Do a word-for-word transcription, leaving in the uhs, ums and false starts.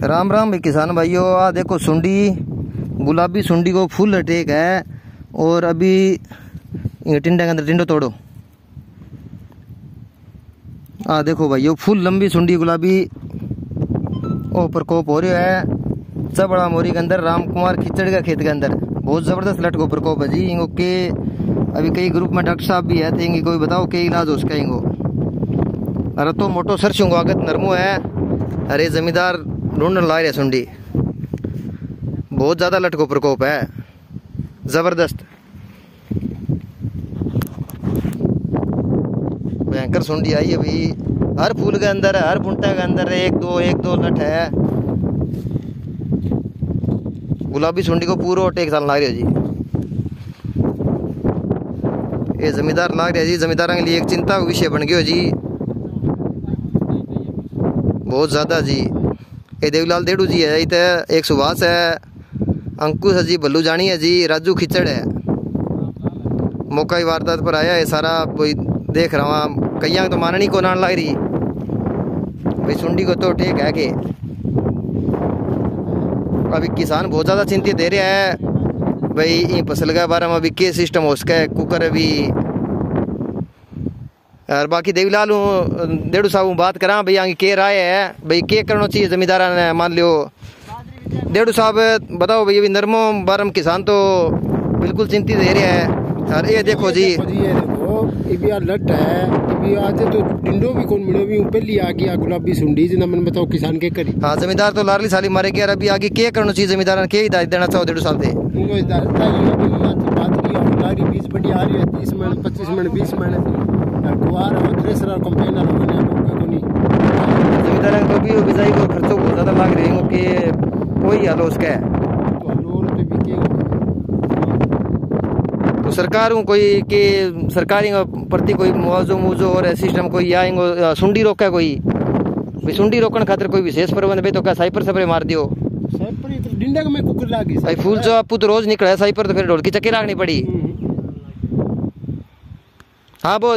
राम राम भाई किसान भाइयों। आ देखो सुंडी, गुलाबी सुंडी को फुल अटैक है और अभी टिंडे के अंदर टिंडो तोड़ो। आ देखो भाइयों फुल लंबी सुंडी गुलाबी ओ प्रकोप हो रहा है चबड़ा मोरी के अंदर, राम कुमार खिचड़ का खेत के अंदर। बहुत जबरदस्त लट को प्रकोप है जी। इनको के अभी कई ग्रुप में डॉक्टर साहब भी है तो इनकी कोई बताओ के इलाज हो उसका। इनको अरे तो मोटो सरसों को आगत नरमो है। अरे जमींदार ढूंढने ला रहे सुंडी, बहुत ज्यादा लट को प्रकोप है जबरदस्त भयंकर सुंडी आई है भाई। हर फूल के अंदर हर बुंटे के अंदर एक दो एक दो लट है। गुलाबी सुंडी को पूरा टेक साल लाग रही है जी। ये जमींदार लाग रहा है जी। जमींदार के लिए एक चिंता का विषय बन गया जी, बहुत ज्यादा जी। ये देवीलाल देड़ू जी है, इते एक सुभाष है, अंकुश है जी, भल्लू जानी है जी, राजू खिचड़ है। मौका ही वारदात पर आया है सारा कोई देख रहा हूँ। कईया तो माननी को नान लग रही भाई सुंडी को तो ठीक है कि अभी किसान बहुत ज़्यादा चिंतित दे रहा है भाई ये फसल के बारे में। अभी के सिस्टम हो सके कुकर अभी और बाकी देवीलाल देड़ू साहब बात करा भाई आगे के राय है भाई के करना चाहिए जमींदारा ने। मान लियो देड़ू साहब बताओ भाई अभी नरमो बारे में किसान तो बिल्कुल चिंतित दे रहा है। और ये देखो जी ये लट है आज तो टिंडो भी कौन मिले भी पहली आ गया गुलाबी सुंडी जिन्हें मैंने बताओ किसान के करी। हाँ जमींदार तो लारली साली मारे गया। अभी आगे के करना चाहिए जमींदार ने, के हिदायत देना चाहो देड़ू साल से। बीस बड़ी आ रही है तीस मिनट पच्चीस मिनट बीस मिनट जमींदार को भी बिजाई को खर्चों बहुत ज्यादा लाग रहे हैं कि कोई हाल उसका है। तो सरकार कोई के सरकारी प्रति कोई मुआवजो मुआवजो और सिस्टम कोई या सुंडी रोका कोई भाई सुंडी रोकने खातिर कोई विशेष प्रबंध भाई तो क्या साइपर सपरे मार दियो। भाई फूल जो आपू तो रोज निकला है साइपर तो फिर ढोल की चक्की रखनी पड़ी। हाँ वो